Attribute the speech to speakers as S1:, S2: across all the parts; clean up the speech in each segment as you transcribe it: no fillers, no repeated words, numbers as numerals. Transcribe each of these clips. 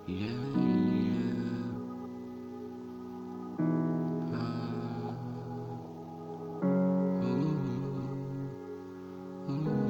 S1: Yeah, yeah. Ooh,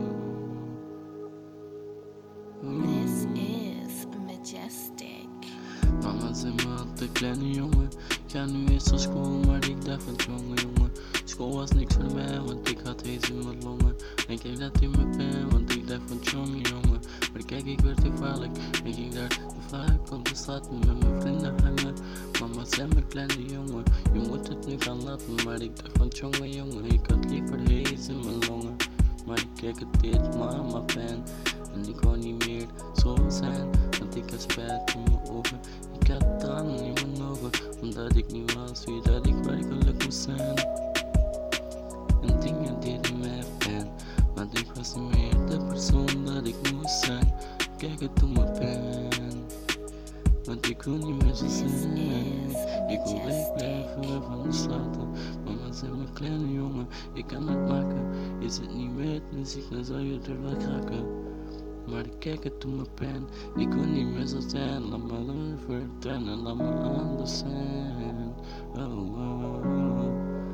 S2: This
S1: ooh.
S2: is majestic.
S1: Mamma säger mig alltid kleine jongen. Kan nu is op school, maar ik dacht van jongen. School was niks voor mij, want ik had hees in mijn longen. En keek dat in mijn pen, want ik dacht van jongen. Maar kijk, ik werd gevaarlijk. En ging daar te vaak op de straat met mijn vrienden hangen. Mama zei me kleine jongen, je moet het nu gaan laten. Maar ik dacht van jongen, ik had liever hees in mijn longen. Maar ik kijk het deed mama pijn. En ik wou niet meer zo zijn, want ik had spijt in mijn ogen. Ik had tranen in mijn ogen, omdat ik niet was wie dat ik werkelijk moest zijn. En dingen deden mij pijn, want ik was niet meer de persoon dat ik moest zijn. Kijk het doet me pijn, want ik wil niet meer zo
S2: This
S1: zijn.
S2: is
S1: Ik wil
S2: majestic.
S1: wegblijven van de straten. Mama zei mijn kleine jongen, ik kan het maken. Is het niet met muziek, dan zou je er wel kraken. Maar ik kijk het doet me pijn, ik wil niet meer zo zijn. Laat me verdwijnen, laat me anders zijn. Oh, oh, oh.